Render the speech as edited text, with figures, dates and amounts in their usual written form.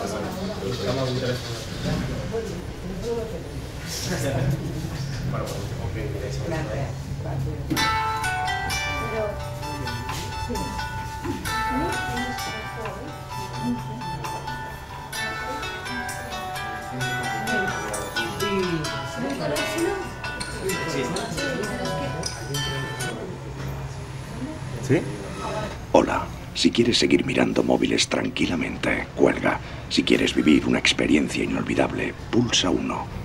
¿Sí? Hola. Si quieres seguir mirando móviles tranquilamente, cuelga. Si quieres vivir una experiencia inolvidable, pulsa 1.